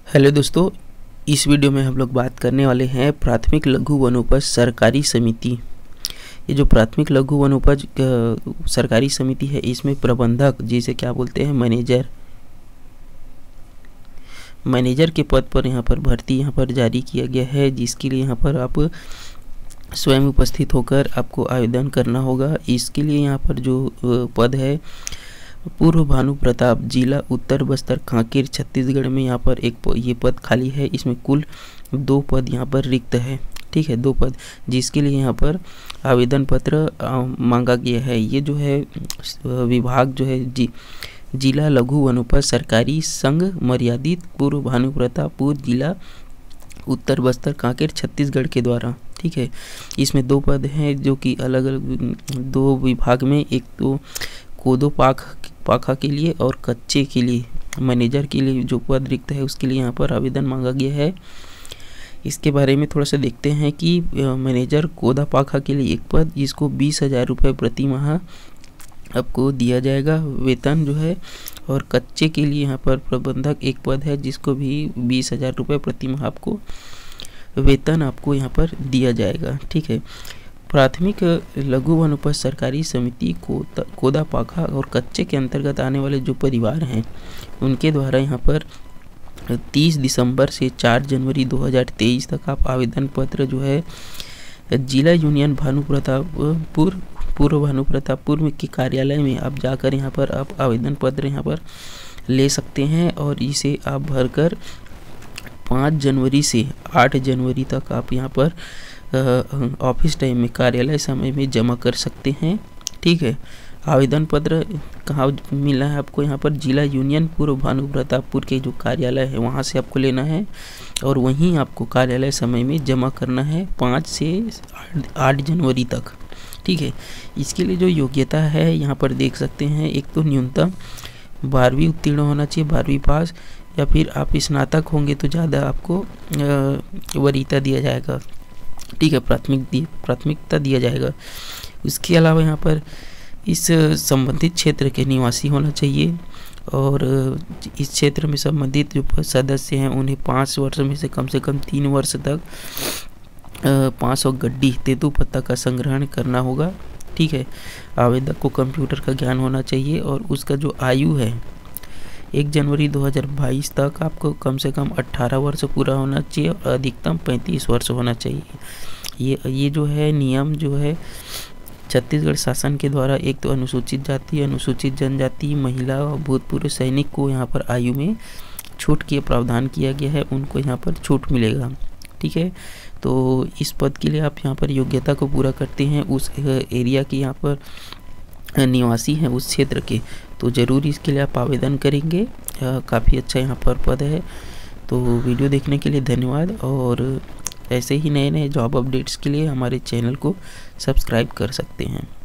Hello दोस्तों, इस video में हम लोग बात करने वाले हैं प्राथमिक लघु वनोपज सहकारी समिति। ये जो प्राथमिक लघु वनोपज सहकारी समिति है, इसमें प्रबंधक जिसे क्या बोलते हैं मैनेजर के पद पर यहाँ पर भर्ती यहाँ पर जारी किया गया है, जिसके लिए यहाँ पर आप स्वयं उपस्थित होकर आपको आवेदन करना होगा। इसके लिए यहाँ पर जो पद है, पूर्व भानु प्रताप, जिला उत्तर बस्तर कांकेर छत्तीसगढ़ में यहाँ पर ये पद खाली है। इसमें कुल 2 पद यहाँ पर रिक्त है। ठीक है, 2 पद, जिसके लिए यहाँ पर आवेदन पत्र मांगा गया है। ये जो है विभाग जो है जिला लघु वनोपज सरकारी संघ मर्यादित, पूर्व भानु प्रतापपुर, जिला उत्तर बस्तर कांकेर छत्तीसगढ़ के द्वारा। ठीक है, इसमें 2 पद हैं जो कि अलग अलग 2 विभाग में, एक तो कोदो पाखा के लिए और कच्चे के लिए मैनेजर के लिए जो पद रिक्त है, उसके लिए यहाँ पर आवेदन मांगा गया है। इसके बारे में थोड़ा सा देखते हैं कि मैनेजर कोदा पाखा के लिए एक पद, जिसको 20,000 रुपये प्रति माह आपको दिया जाएगा वेतन जो है, और कच्चे के लिए यहाँ पर प्रबंधक एक पद है, जिसको भी 20,000 रुपये प्रति माह आपको वेतन आपको यहाँ पर दिया जाएगा। ठीक है, प्राथमिक लघु वनोपज सरकारी समिति कोदा पाखा और कच्चे के अंतर्गत आने वाले जो परिवार हैं, उनके द्वारा यहाँ पर 30 दिसंबर से 4 जनवरी 2023 तक आप आवेदन पत्र जो है जिला यूनियन पूर्व भानु प्रतापपुर में के कार्यालय में आप जाकर यहाँ पर आप आवेदन पत्र यहाँ पर ले सकते हैं, और इसे आप भरकर 5 जनवरी से 8 जनवरी तक आप यहाँ पर ऑफिस टाइम में, कार्यालय समय में जमा कर सकते हैं। ठीक है, आवेदन पत्र कहाँ मिला है आपको? यहाँ पर जिला यूनियन पूर्व भानु प्रतापपुर के जो कार्यालय है, वहाँ से आपको लेना है, और वहीं आपको कार्यालय समय में जमा करना है 5 से 8 जनवरी तक। ठीक है, इसके लिए जो योग्यता है यहाँ पर देख सकते हैं, एक तो न्यूनतम 12वीं उत्तीर्ण होना चाहिए, 12वीं पास, या फिर आप स्नातक होंगे तो ज़्यादा आपको वरीयता दिया जाएगा। ठीक है, प्राथमिकता दिया जाएगा। उसके अलावा यहाँ पर इस संबंधित क्षेत्र के निवासी होना चाहिए, और इस क्षेत्र में संबंधित जो सदस्य हैं, उन्हें 5 वर्ष में से कम 3 वर्ष तक 500 गड्डी तेंदूपत्ता का संग्रहण करना होगा। ठीक है, आवेदक को कंप्यूटर का ज्ञान होना चाहिए, और उसका जो आयु है 1 जनवरी 2022 तक आपको कम से कम 18 वर्ष पूरा होना चाहिए, और अधिकतम 35 वर्ष होना चाहिए। ये जो है नियम जो है छत्तीसगढ़ शासन के द्वारा, एक तो अनुसूचित जाति, अनुसूचित जनजाति, महिला और भूतपूर्व सैनिक को यहाँ पर आयु में छूट के प्रावधान किया गया है, उनको यहाँ पर छूट मिलेगा। ठीक है, तो इस पद के लिए आप यहाँ पर योग्यता को पूरा करते हैं, उस एरिया की यहाँ पर निवासी हैं, उस क्षेत्र के, तो ज़रूर इसके लिए आप आवेदन करेंगे। काफ़ी अच्छा यहाँ पर पद है। तो वीडियो देखने के लिए धन्यवाद, और ऐसे ही नए जॉब अपडेट्स के लिए हमारे चैनल को सब्सक्राइब कर सकते हैं।